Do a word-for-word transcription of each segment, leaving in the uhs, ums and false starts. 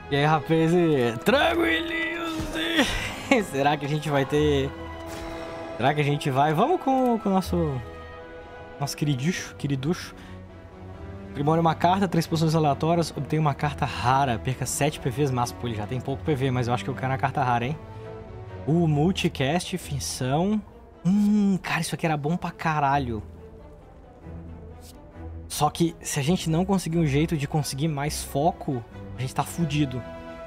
E aí, rapaz, tranquilinhos. Será que a gente vai ter... Será que a gente vai... Vamos com, com o nosso... Nosso queriducho, queriducho. Primore uma carta, três posições aleatórias, obtém uma carta rara, perca sete P Vs máximo. Pô, ele já tem pouco P V, mas eu acho que eu quero uma carta rara, hein? O multicast, finção. Hum, cara, isso aqui era bom pra caralho. Só que se a gente não conseguir um jeito de conseguir mais foco, a gente tá fudido.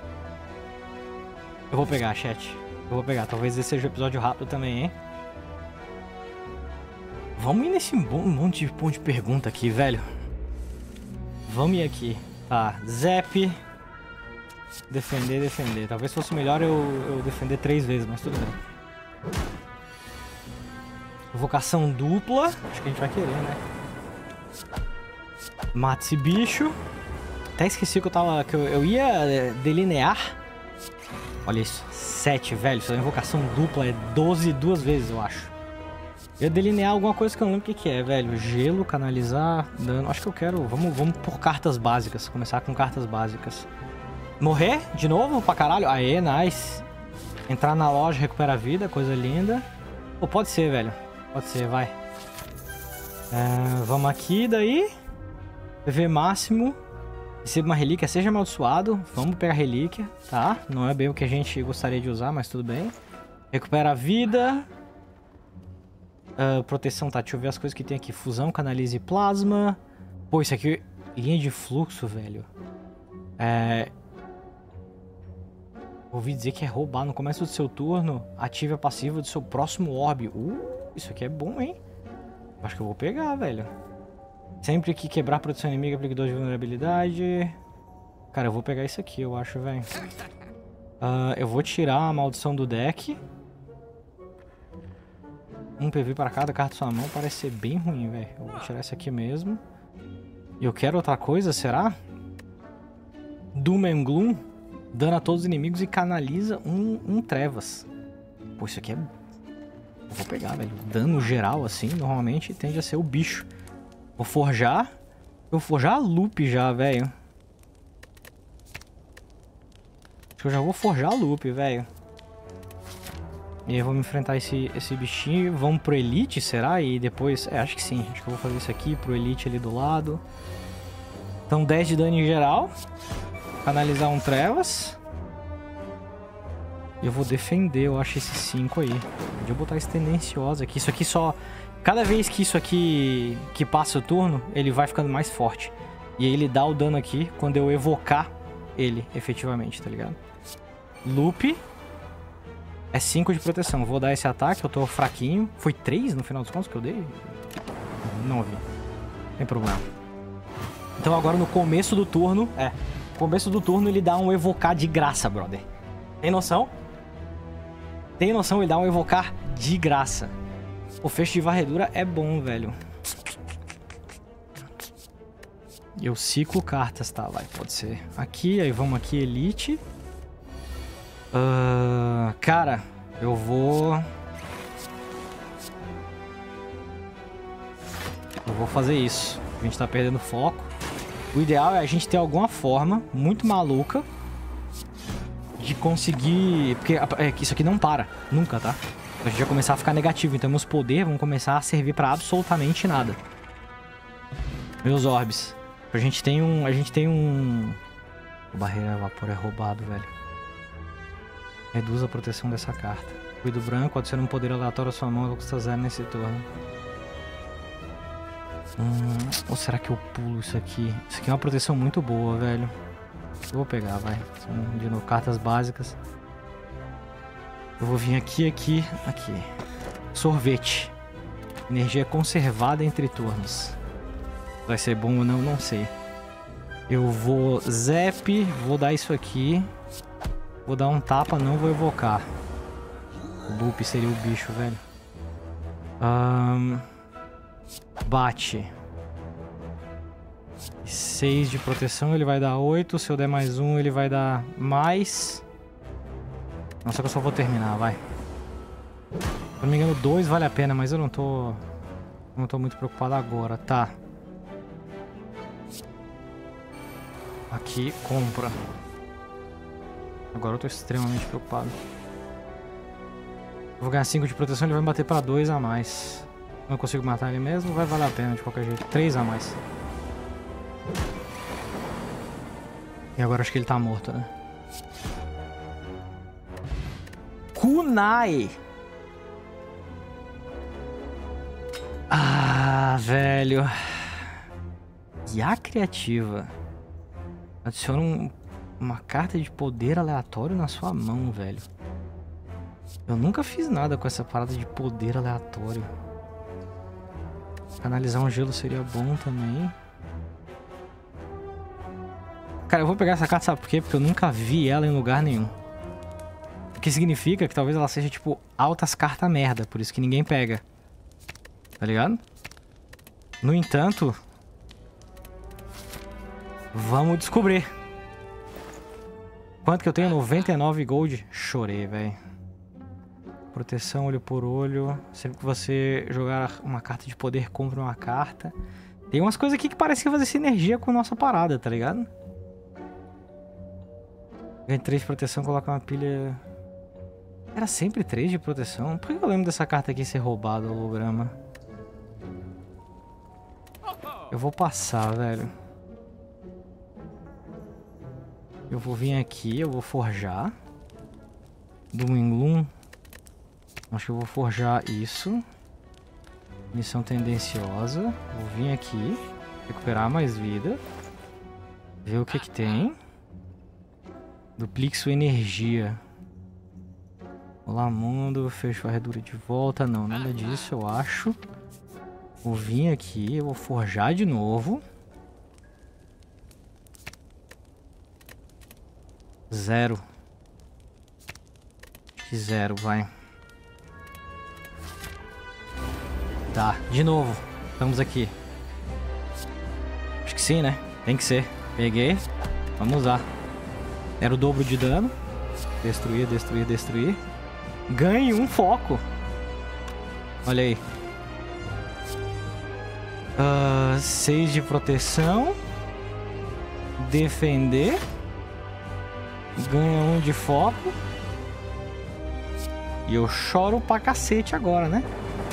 Eu vou pegar, chat. Eu vou pegar. Talvez esse seja o episódio rápido também, hein? Vamos ir nesse monte de ponto de pergunta aqui, velho. Vamos ir aqui. Tá, Zep. Defender, defender. Talvez fosse melhor eu, eu defender três vezes, mas tudo bem. Invocação dupla. Acho que a gente vai querer, né? Mata esse bicho. Até esqueci que eu tava... Que eu, eu ia delinear. Olha isso. sete, velho. Isso é invocação dupla. É doze duas vezes, eu acho. Eu ia delinear alguma coisa que eu não lembro o que, que é, velho. Gelo, canalizar, dano. Acho que eu quero... Vamos, vamos por cartas básicas. Começar com cartas básicas. Morrer de novo pra caralho. Aê, nice. Entrar na loja, recupera a vida. Coisa linda. Ou pode ser, velho. Pode ser, vai. É, vamos aqui, daí. P V máximo. Receba uma relíquia, seja amaldiçoado. Vamos pegar a relíquia, tá? Não é bem o que a gente gostaria de usar, mas tudo bem. Recupera a vida. Uh, proteção, tá? Deixa eu ver as coisas que tem aqui. Fusão, canalize plasma. Pô, isso aqui... Linha de fluxo, velho. É... Ouvi dizer que é roubar. No começo do seu turno, ative a passiva do seu próximo orbe. Uh, isso aqui é bom, hein? Acho que eu vou pegar, velho. Sempre que quebrar proteção inimiga, aplique dois de vulnerabilidade. Cara, eu vou pegar isso aqui, eu acho, velho. Uh, eu vou tirar a maldição do deck. Um P V para cada carta da sua mão parece ser bem ruim, velho. Eu vou tirar esse aqui mesmo. E eu quero outra coisa, será? Doom and Gloom. Dano a todos os inimigos e canaliza um, um trevas. Pô, isso aqui é... Eu vou pegar, velho. Dano geral, assim, normalmente tende a ser o bicho. Vou forjar. Eu vou forjar a loop já, velho. Acho que eu já vou forjar a loop, velho. E aí vamos enfrentar esse, esse bichinho. Vamos pro Elite, será? E depois... É, acho que sim. Acho que eu vou fazer isso aqui pro Elite ali do lado. Então dez de dano em geral. Canalizar um Trevas. E eu vou defender, eu acho, esses cinco aí. Podia botar esse tendencioso aqui. Isso aqui só... Cada vez que isso aqui que passa o turno, ele vai ficando mais forte. E aí ele dá o dano aqui quando eu evocar ele, efetivamente, tá ligado? Loop. É cinco de proteção. Vou dar esse ataque, eu tô fraquinho. Foi três no final dos contos que eu dei? Não vi. Tem problema. Então agora no começo do turno... É, no começo do turno ele dá um evocar de graça, brother. Tem noção? Tem noção? Ele dá um evocar de graça. O fecho de varredura é bom, velho. Eu ciclo cartas, tá? Vai, pode ser. Aqui, aí vamos aqui, Elite. Uh, cara, eu vou... Eu vou fazer isso. A gente tá perdendo foco. O ideal é a gente ter alguma forma muito maluca de conseguir... Porque é, isso aqui não para, nunca, tá? A gente vai começar a ficar negativo, então meus poderes vão começar a servir pra absolutamente nada. Meus orbes. A gente tem um... A gente tem um... O barreira vapor é roubado, velho. Reduz a proteção dessa carta. Cuido branco, adiciona um poder aleatório à sua mão e vai custar zero nesse turno. Hum, ou será que eu pulo isso aqui? Isso aqui é uma proteção muito boa, velho. Eu vou pegar, vai. São, de novo, cartas básicas. Eu vou vir aqui, aqui, aqui. Sorvete. Energia conservada entre turnos. Vai ser bom ou não, não sei. Eu vou zap, vou dar isso aqui. Vou dar um tapa, não vou evocar. O loop seria o bicho, velho. Um, bate. seis de proteção, ele vai dar oito. Se eu der mais um, ele vai dar mais... Nossa, que eu só vou terminar, vai. Se não me engano, dois vale a pena, mas eu não tô... Não tô muito preocupado agora, tá. Aqui, compra. Agora eu tô extremamente preocupado. Eu vou ganhar cinco de proteção, ele vai me bater pra dois a mais. Não consigo matar ele mesmo, vai valer a pena de qualquer jeito. três a mais. E agora acho que ele tá morto, né? Kunai! Ah, velho. E a criativa? Adiciona um, uma carta de poder aleatório na sua mão, velho. Eu nunca fiz nada com essa parada de poder aleatório. Canalizar um gelo seria bom também. Cara, eu vou pegar essa carta, sabe por quê? Porque eu nunca vi ela em lugar nenhum. O que significa que talvez ela seja, tipo, altas cartas merda. Por isso que ninguém pega. Tá ligado? No entanto... Vamos descobrir. Quanto que eu tenho? noventa e nove gold. Chorei, velho. Proteção olho por olho. Sempre que você jogar uma carta de poder, compra uma carta. Tem umas coisas aqui que parecem fazer sinergia com a nossa parada, tá ligado? Ganha três de proteção, coloca uma pilha... Era sempre três de proteção? Por que eu lembro dessa carta aqui ser roubada, holograma? Eu vou passar, velho. Eu vou vir aqui, eu vou forjar. Dominglum. Acho que eu vou forjar isso. Missão tendenciosa. Vou vir aqui. Recuperar mais vida. Ver o que que tem. Duplique sua energia. Olá, mundo. Fecho a varredura de volta. Não, nada disso, eu acho. Vou vir aqui. Eu vou forjar de novo. Zero. Acho que zero, vai. Tá, de novo. Estamos aqui. Acho que sim, né? Tem que ser. Peguei. Vamos usar. Era o dobro de dano. Destruir, destruir, destruir. Ganhe um foco. Olha aí. Uh, seis de proteção. Defender. Ganha um de foco. E eu choro pra cacete agora, né?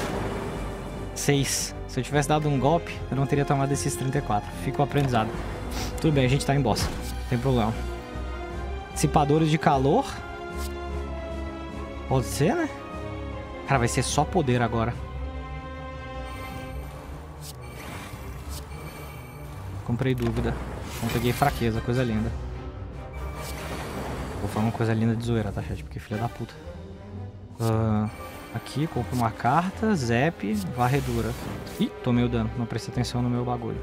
seis. Se eu tivesse dado um golpe, eu não teria tomado esses trinta e quatro. Fica o aprendizado. Tudo bem, a gente tá em boss. Não tem problema. Dissipadores de calor. Pode ser, né? Cara, vai ser só poder agora. Comprei dúvida. Não peguei fraqueza, coisa linda. Vou falar uma coisa linda de zoeira, tá, chat? Porque filha da puta. Uh, aqui, compro uma carta. Zap, varredura. Ih, tomei o dano. Não prestei atenção no meu bagulho.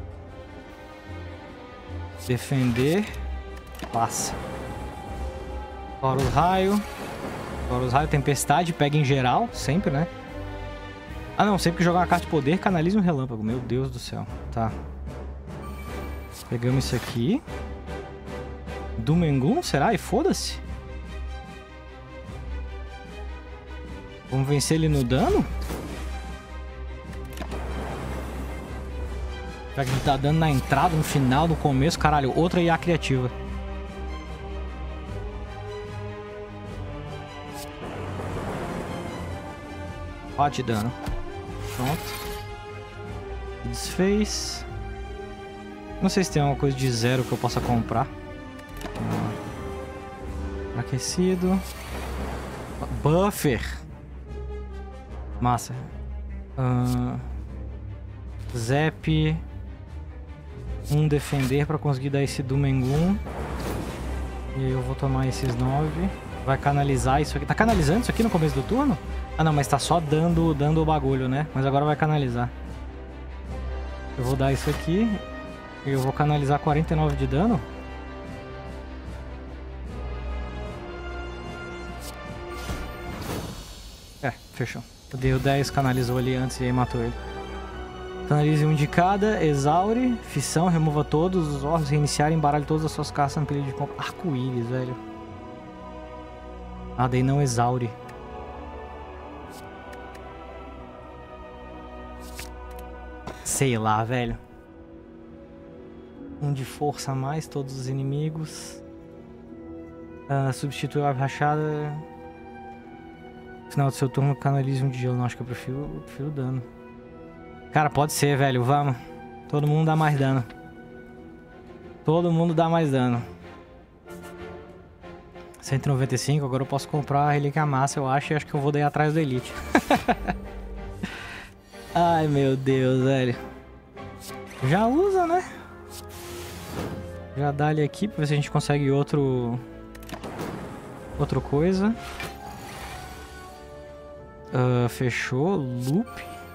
Defender. Passa. Fora os raios. Fora os raios. Tempestade. Pega em geral. Sempre, né? Ah, não. Sempre que jogar uma carta de poder, canalize um relâmpago. Meu Deus do céu. Tá. Pegamos isso aqui. Dominglum, será? E foda-se. Vamos vencer ele no dano? Já que ele tá dando na entrada, no final, no começo. Caralho, outra I A criativa. quatro de dano. Pronto. Desfez. Não sei se tem alguma coisa de zero que eu possa comprar. Aquecido. Buffer. Massa. Uh, Zap. Um defender pra conseguir dar esse Dominglum. E aí eu vou tomar esses nove. Vai canalizar isso aqui. Tá canalizando isso aqui no começo do turno? Ah não, mas tá só dando, dando o bagulho, né? Mas agora vai canalizar. Eu vou dar isso aqui. E eu vou canalizar quarenta e nove de dano. É, fechou. Eu dei o dez, canalizou ali antes e aí matou ele. Canalize um de cada, exaure, fissão, remova todos os orcs, reiniciar e embaralhe todas as suas caças no período de compra. Arco-íris, velho. Ah, daí não exaure. Sei lá, velho. Um de força a mais, todos os inimigos. Uh, substituiu a rachada. Final do seu turno, canalize um de gelo. Não, acho que eu prefiro, eu prefiro dano. Cara, pode ser, velho. Vamos. Todo mundo dá mais dano. Todo mundo dá mais dano. cento e noventa e cinco. Agora eu posso comprar a relíquia massa, eu acho. E acho que eu vou daí atrás do Elite. Ai, meu Deus, velho. Já usa, né? Já dá ele aqui pra ver se a gente consegue outro... Outra coisa. Uh, fechou. Loop.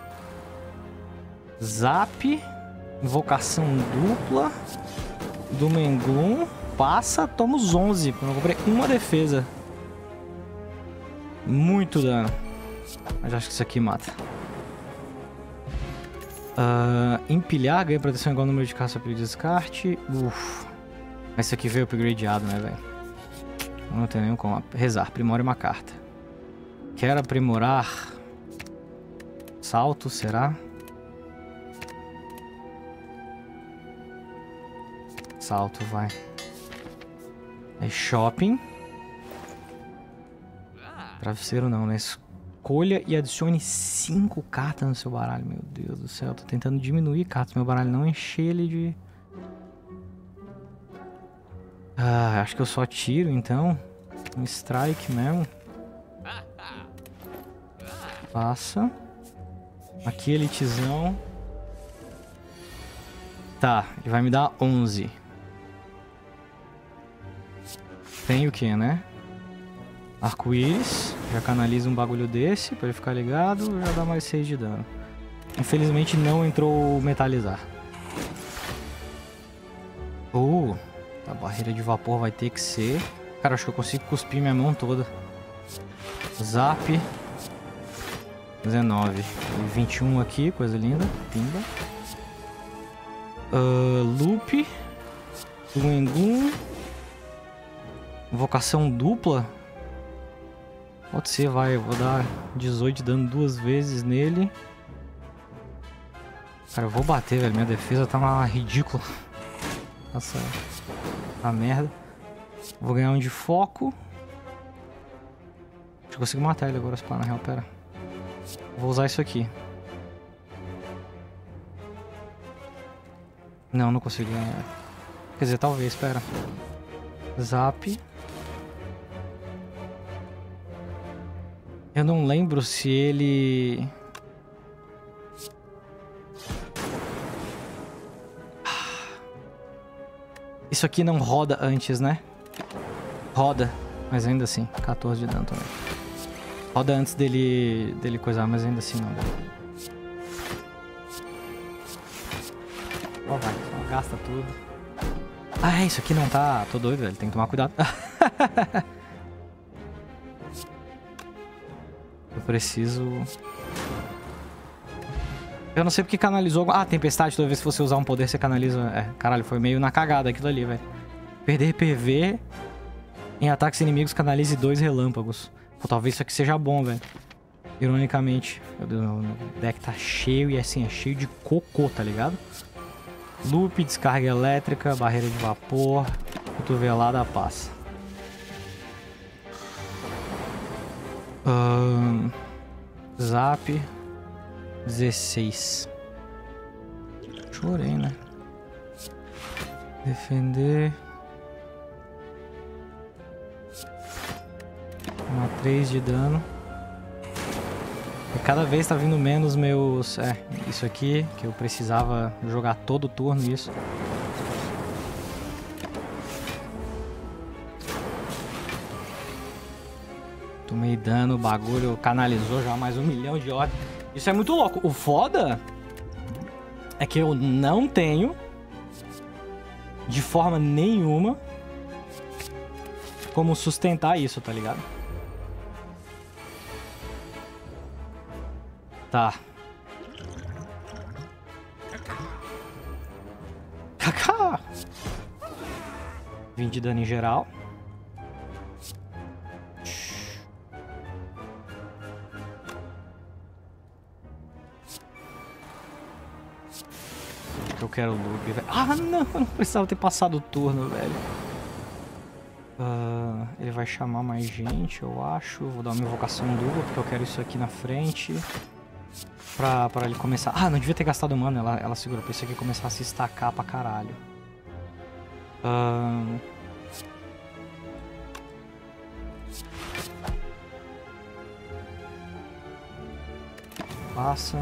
Zap. Invocação dupla. Doom. Passa. Toma os onze. Eu comprei uma defesa. Muito dano. Mas acho que isso aqui mata. Uh, empilhar. Ganha proteção igual ao número de caça pelo descarte. Uff. Mas isso aqui veio upgradeado, né, velho? Não tem nenhum como. Rezar. Aprimore uma carta. Quero aprimorar. Salto, será? Salto, vai. É shopping. Travesseiro não, né? Escolha e adicione cinco cartas no seu baralho. Meu Deus do céu. Tô tentando diminuir cartas no meu baralho. Não encher ele de... Ah, acho que eu só tiro, então. Um strike mesmo. Passa. Aqui, elitezão. Tá, ele vai me dar onze. Tem o que, né? Arco-íris. Já canaliza um bagulho desse pra ele ficar ligado. Já dá mais seis de dano. Infelizmente não entrou o metalizar. Uh, a barreira de vapor vai ter que ser... Cara, acho que eu consigo cuspir minha mão toda. Zap. dezenove. vinte e um aqui, coisa linda. Pimba. Uh, loop. Luengum. Invocação dupla. Pode ser, vai. Eu vou dar dezoito de dano duas vezes nele. Cara, eu vou bater, velho. Minha defesa tá uma ridícula. Nossa, tá merda. Vou ganhar um de foco. Acho que eu consigo matar ele agora, se pá, na real, pera. Vou usar isso aqui. Não, não consigo ganhar. Quer dizer, talvez, pera. Zap. Eu não lembro se ele... Isso aqui não roda antes, né? Roda, mas ainda assim, quatorze de dano também. Roda antes dele, dele coisar, mas ainda assim não dá. Ó, vai, só gasta tudo. Ah, isso aqui não tá... Tô doido, velho, tem que tomar cuidado. Eu preciso... Eu não sei porque canalizou... Ah, tempestade, toda vez que você usar um poder, você canaliza... É, caralho, foi meio na cagada aquilo ali, velho. Perder P V... Em ataques inimigos, canalize dois relâmpagos. Pô, talvez isso aqui seja bom, velho. Ironicamente. Meu Deus, o deck tá cheio e assim, é cheio de cocô, tá ligado? Loop, descarga elétrica, barreira de vapor, cotovelada, passa. Um, zap. dezesseis. Chorei, né? Defender. Uma três de dano. E cada vez tá vindo menos meus... É, isso aqui, que eu precisava jogar todo turno, isso. Tomei dano, o bagulho canalizou já mais um milhão de ordens. Isso é muito louco. O foda é que eu não tenho, de forma nenhuma, como sustentar isso, tá ligado? Tá. Kaká! vinte de dano em geral. Eu quero o loop, velho. Ah, não! Eu não precisava ter passado o turno, velho. Uh, ele vai chamar mais gente, eu acho. Vou dar uma invocação dupla, porque eu quero isso aqui na frente. Pra, pra ele começar... Ah, não devia ter gastado mana. Ela, ela segurou pra isso aqui começar a se estacar pra caralho. Uh... Passa.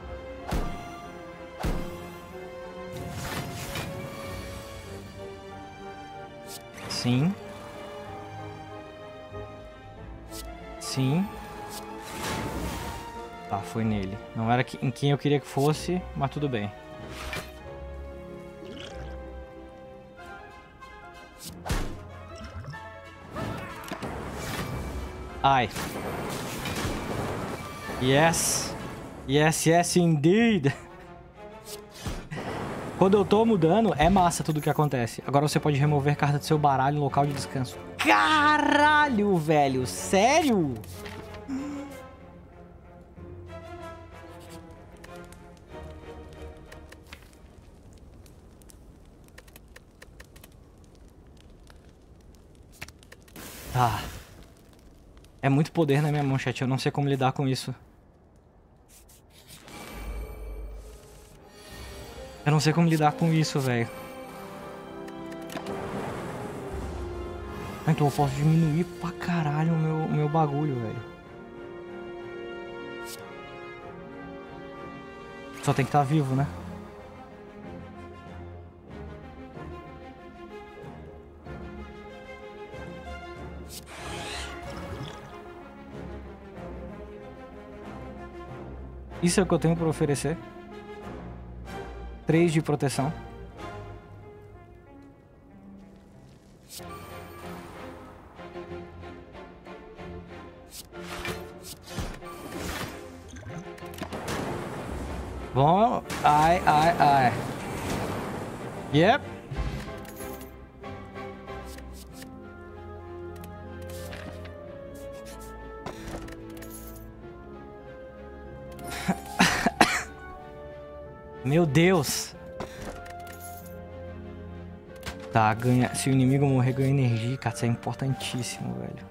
Sim. Sim. Tá, foi nele. Não era em quem eu queria que fosse, mas tudo bem. Ai. Yes. Yes, yes, indeed. Quando eu tô mudando, é massa tudo que acontece. Agora você pode remover carta do seu baralho no local de descanso. Caralho, velho. Sério? Tá. É muito poder na minha mão, chat. Eu não sei como lidar com isso. Eu não sei como lidar com isso, velho. Então eu posso diminuir pra caralho o meu, o meu bagulho, velho. Só tem que estar vivo, né? Isso é o que eu tenho pra oferecer. Três de proteção. Bom, ai, ai, ai. Yep. Meu Deus. Tá, ganha. Se o inimigo morrer, ganha energia, cara. Isso é importantíssimo, velho.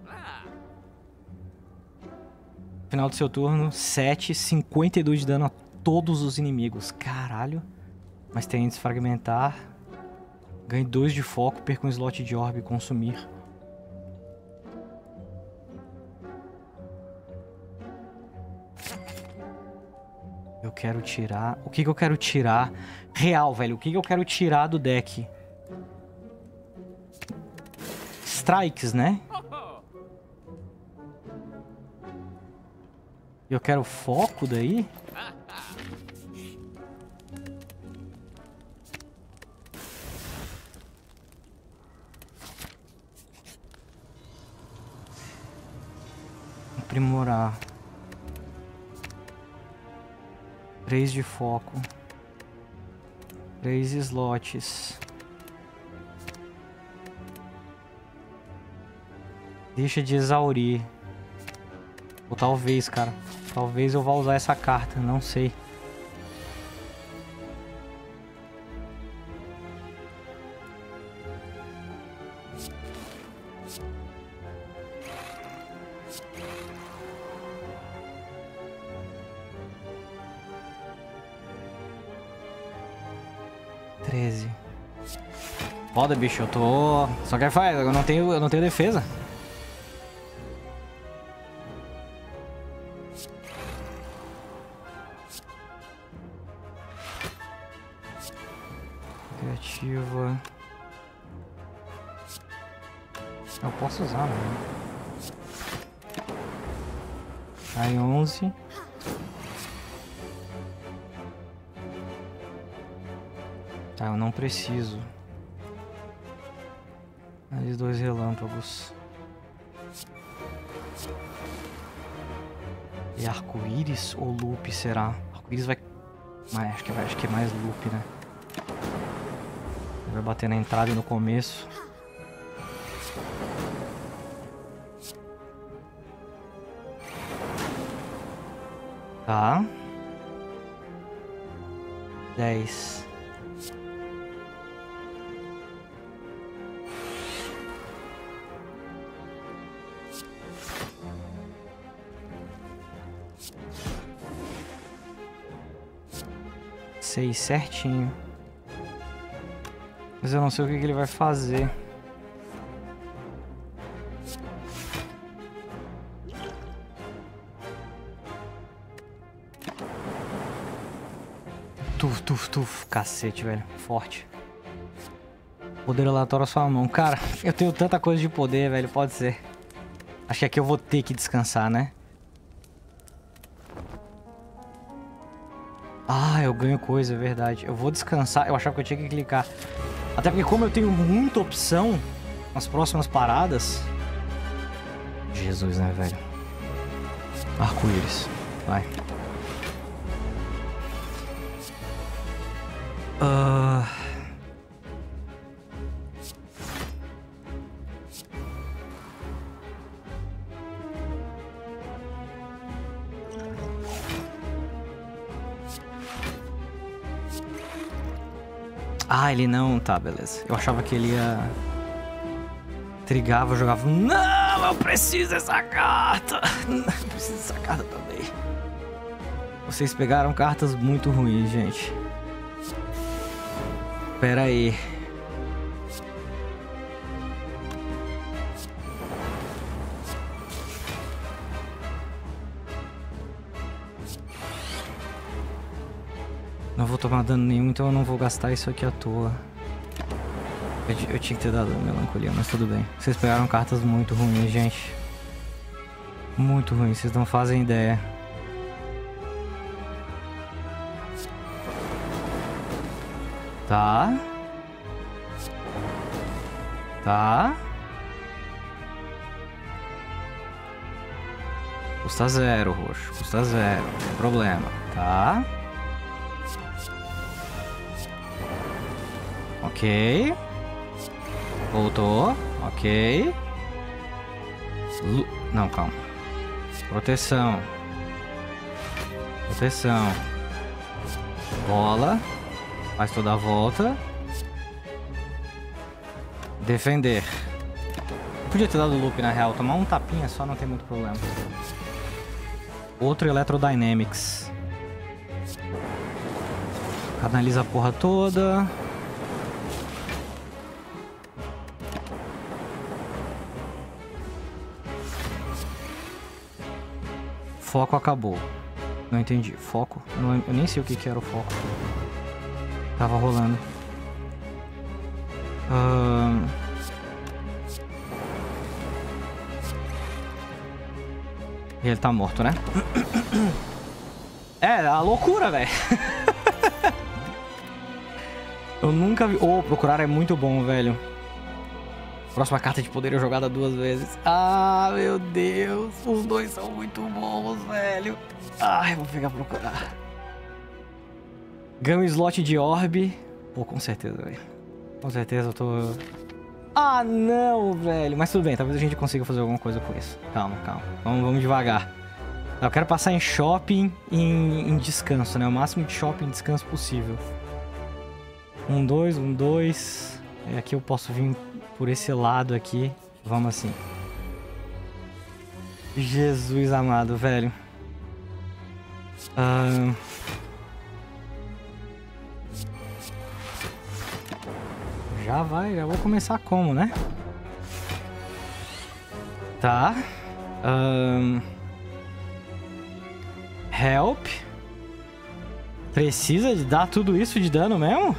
Final do seu turno, sete, cinquenta e dois de dano a todos os inimigos. Caralho. Mas tem desfragmentar. Ganhe dois de foco, perca um slot de orbe e consumir. Eu quero tirar... O que que eu quero tirar? Real, velho. O que que eu quero tirar do deck? Strikes, né? Eu quero foco daí? Aprimorar. Três de foco. Três slots. Deixa de exaurir. Ou talvez, cara. Talvez eu vá usar essa carta, não sei. treze. Foda, bicho, eu tô... Só que faz, eu não tenho, eu não tenho defesa. Criativa. Eu posso usar, né? Aí onze. Tá, eu não preciso. Ali dois relâmpagos. E arco-íris ou loop será? Arco-íris vai... Mas acho que vai, acho que é mais loop, né? Vai bater na entrada e no começo. Tá. dez. seis certinho. Mas eu não sei o que, que ele vai fazer. Tuf, tuf, tuf. Cacete, velho. Forte. Poder aleatório à sua mão. Cara, eu tenho tanta coisa de poder, velho. Pode ser. Acho que aqui eu vou ter que descansar, né? Ah, eu ganho coisa, é verdade. Eu vou descansar. Eu achava que eu tinha que clicar. Até porque como eu tenho muita opção nas próximas paradas... Jesus, né, velho? Arco-íris. Vai. Ah... Uh... Ah, ele não... Tá, beleza. Eu achava que ele ia... Trigava, jogava... Não, eu preciso dessa carta! Eu preciso dessa carta também. Vocês pegaram cartas muito ruins, gente. Pera aí. Não vou tomar dano nenhum, então eu não vou gastar isso aqui à toa. Eu, eu tinha que ter dado melancolia, mas tudo bem. Vocês pegaram cartas muito ruins, gente. Muito ruins, vocês não fazem ideia. Tá. Tá. Custa zero, roxo. Custa zero. Não tem problema. Tá. Ok. Voltou. Ok. Lu... Não, calma. Proteção. Proteção. Bola. Faz toda a volta. Defender. Podia ter dado loop na real. Tomar um tapinha só não tem muito problema. Outro Electrodynamics. Canaliza a porra toda. Foco acabou. Não entendi. Foco? Eu, não, eu nem sei o que, que era o foco. Tava rolando. Uh... E ele tá morto, né? É, a loucura, velho. Eu nunca vi... Oh, procurar é muito bom, velho. Próxima carta de poder é jogada duas vezes. Ah, meu Deus. Os dois são muito bons, velho. Ai, vou pegar procurar. Ganho slot de orb. Pô, com certeza, velho. Com certeza eu tô... Ah, não, velho. Mas tudo bem, talvez a gente consiga fazer alguma coisa com isso. Calma, calma. Vamos, vamos devagar. Eu quero passar em shopping e em, em descanso, né? O máximo de shopping e descanso possível. Um, dois, um, dois. E aqui eu posso vir por esse lado aqui. Vamos assim. Jesus amado, velho. Ahn... Já vai, já vou começar como, né? Tá. Um... Help. Precisa de dar tudo isso de dano mesmo?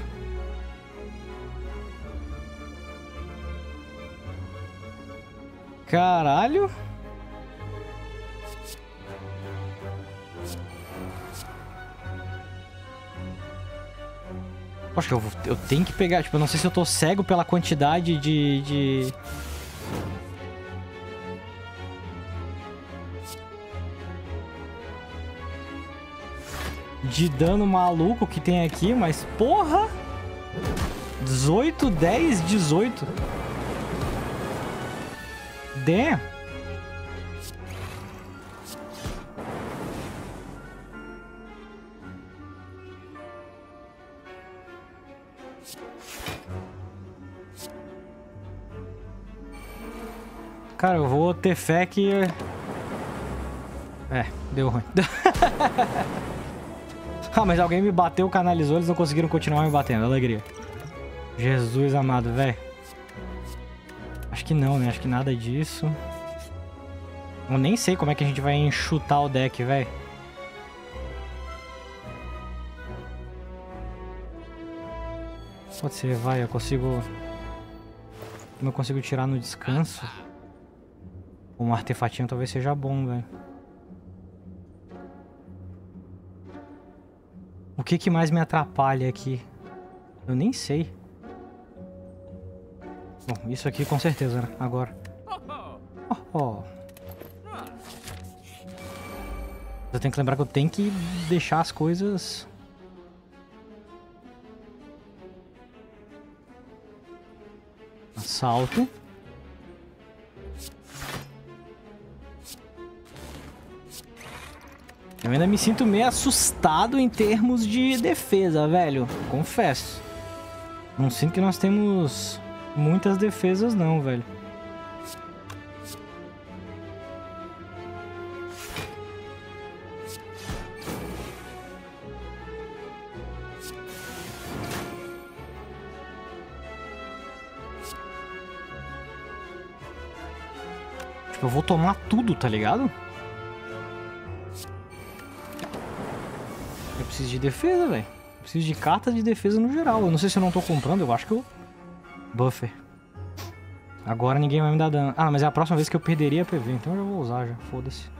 Caralho. Acho que eu, vou, eu tenho que pegar, tipo, eu não sei se eu tô cego pela quantidade de... de... de dano maluco que tem aqui, mas porra! dezoito, dez, dezoito. Damn! Cara, eu vou ter fé que... É, deu ruim. Ah, mas alguém me bateu, canalizou, eles não conseguiram continuar me batendo. Alegria. Jesus amado, velho. Acho que não, né? Acho que nada disso. Eu nem sei como é que a gente vai enxutar o deck, velho. Pode ser, vai. Eu consigo... Como eu consigo tirar no descanso? Um artefatinho talvez seja bom, velho. O que que mais me atrapalha aqui? Eu nem sei. Bom, isso aqui com certeza, né? Agora. Oh, oh. Eu tenho que lembrar que eu tenho que deixar as coisas... Assalto. Eu ainda me sinto meio assustado em termos de defesa, velho. Confesso. Não sinto que nós temos muitas defesas não, velho. Tipo, eu vou tomar tudo, tá ligado? Eu preciso de defesa, velho. Eu preciso de cartas de defesa no geral. Eu não sei se eu não tô comprando, eu acho que eu... Buffer. Agora ninguém vai me dar dano. Ah, mas é a próxima vez que eu perderia a P V, então eu já vou usar já. Foda-se.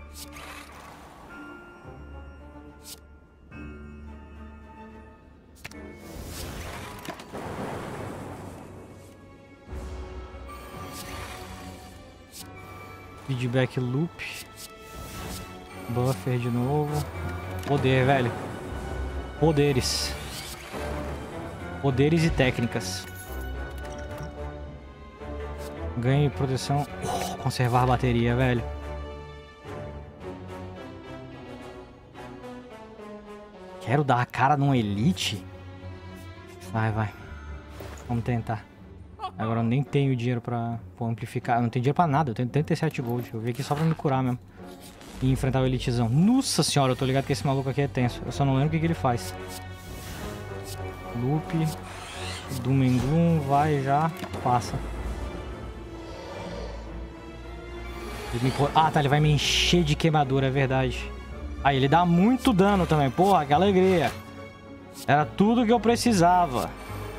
Feedback loop. Buffer de novo. Poder, velho. Poderes. Poderes e técnicas. Ganhe proteção. Oh, conservar a bateria, velho. Quero dar a cara num elite? Vai, vai. Vamos tentar. Agora eu nem tenho dinheiro pra, pra amplificar. Eu não tenho dinheiro pra nada. Eu tenho trinta e sete gold. Eu vim aqui só pra me curar mesmo. E enfrentar o elitezão. Nossa senhora, eu tô ligado que esse maluco aqui é tenso. Eu só não lembro o que, que ele faz. Loop. Doom and Gloom. Vai já. Passa. Ele me... Ah, tá. Ele vai me encher de queimadura, é verdade. Ah, ele dá muito dano também. Porra, que alegria. Era tudo que eu precisava.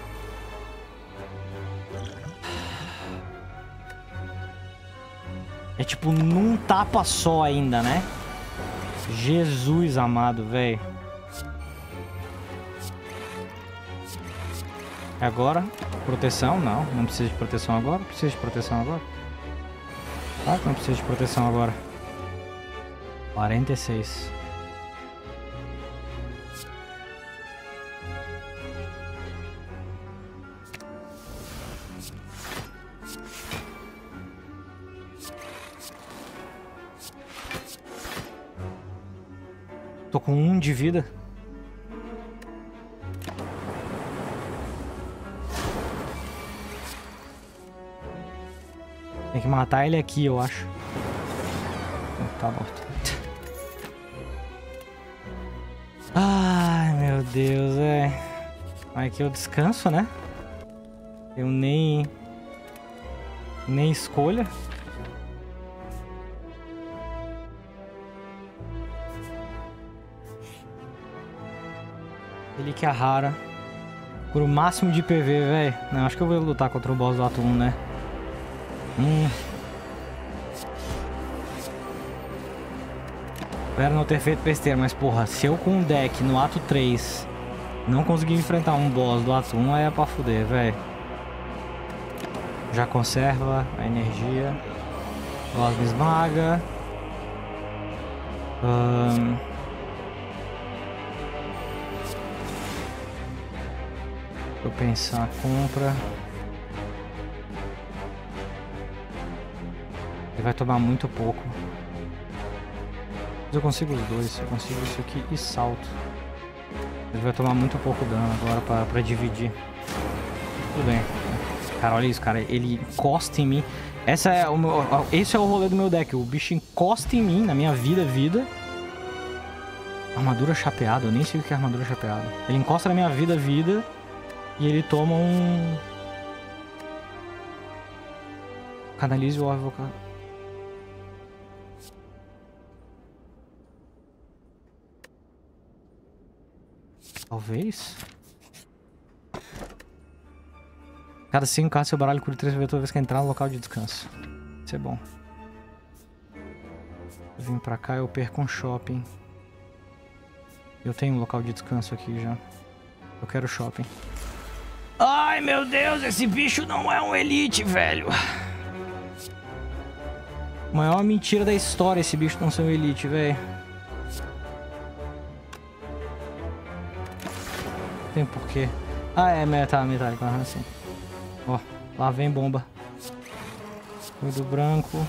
É tipo num tapa só ainda, né? Jesus amado, velho. Agora, proteção? Não, não precisa de proteção agora. Precisa de proteção agora? Claro que não precisa de proteção agora. quarenta e seis. Tô com um de vida. Tem que matar ele aqui, eu acho. Tá morto. Ai, meu Deus, é. Aqui eu descanso, né? Eu nem... Nem escolha. Ele que é rara. Por o máximo de P V, velho. Não, acho que eu vou lutar contra o boss do ato um, né? Hum. Espero não ter feito besteira, mas porra, se eu com um deck no ato três não conseguir enfrentar um boss do ato um, aí é pra fuder, velho. Já conserva a energia. Boss me esmaga. Ahn... Um... Deixa eu pensar, compra. Ele vai tomar muito pouco. Mas eu consigo os dois, eu consigo isso aqui e salto. Ele vai tomar muito pouco dano agora pra, pra dividir. Tudo bem. Cara, olha isso, cara. Ele encosta em mim. Essa é o meu, esse é o rolê do meu deck. O bicho encosta em mim, na minha vida, vida. Armadura chapeada, eu nem sei o que é armadura chapeada. Ele encosta na minha vida, vida, e ele toma um... Canalize o orbe vocal. Talvez. Cada cinco cartas seu baralho cura três vezes toda vez que entrar no local de descanso. Isso é bom. Eu vim pra cá, eu perco um shopping. Eu tenho um local de descanso aqui já. Eu quero shopping. Ai, meu Deus, esse bicho não é um elite, velho. Maior mentira da história esse bicho não ser um elite, velho. Tem porquê. Ah, é metal metálico, assim. Ó, lá vem bomba. Cuido branco.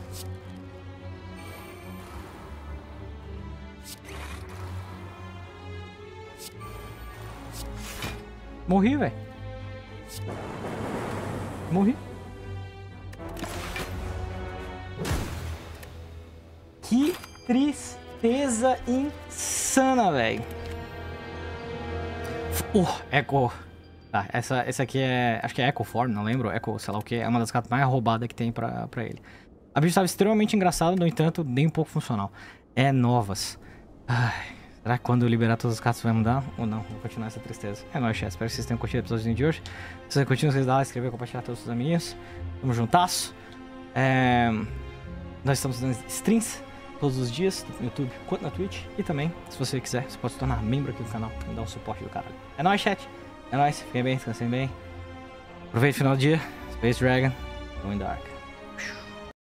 Morri, velho. Morri. Que tristeza insana, velho. Uh, Echo. Tá, essa, essa aqui é... Acho que é Echo Form, não lembro. Echo, sei lá o que. É uma das cartas mais roubadas que tem pra, pra ele. A bicha estava extremamente engraçada, no entanto, nem um pouco funcional. É novas. Ai... Será que quando eu liberar todas as cartas vai mudar? Ou não? Vou continuar essa tristeza. É nóis, chat. Espero que vocês tenham curtido o episódio de hoje. Se vocês curtiram, vocês dá like, inscrever, compartilhar todos os seus amiguinhos. Tamo juntasso. É... Nós estamos dando streams todos os dias, no YouTube quanto na Twitch. E também, se você quiser, você pode se tornar membro aqui do canal e dar um suporte do caralho. É nóis, chat. É nóis. Fiquem bem, descansem bem. Aproveite o final do dia. Space Dragon. Going Dark.